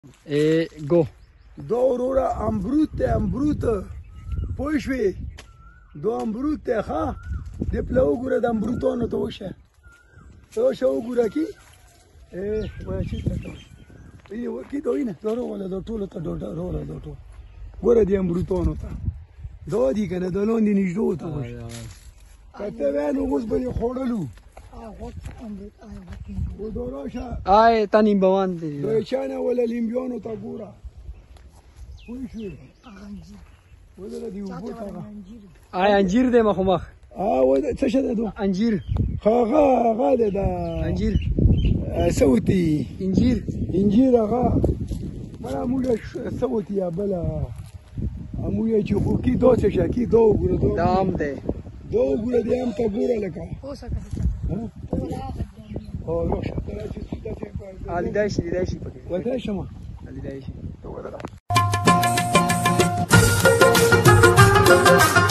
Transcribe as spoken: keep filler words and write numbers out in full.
ای گو دو ورورا امبروت ته امبروت پوه شوې دو امبروت ته ښه دې پله وګوره د امبروتانو ته وشه ته وشه وګوره کې وایه چېرته ته کې دا وینه دا راوله دا ټولو ته ډوډۍ راوله دا ټول ګوره دې امبروتانو ته دا دي که نه دا لاندې نږدې ته وشه که ته وایې نو اوس به دې خوړلو و دا راشه آی تا نیمبوان دی دا یې چا نه وله لیمبیانو ته ګوره پوه شوې ودله دې اوبو ته هغه آی انجیر دی مخامخ څه شی دی دو انجیر هغه هغه دی د انجیر څه وتي انجیر انجیر هغه بله موږ څه وتي یا بله موږ چې خو کې دا څه شه کې دا وګوره دا هم دی دا وګوره دې هم ته ګوره لکه او راشه ته چې داسې لیدای شي لیدای شي پکې ورته شمه لیدای شي ته ورته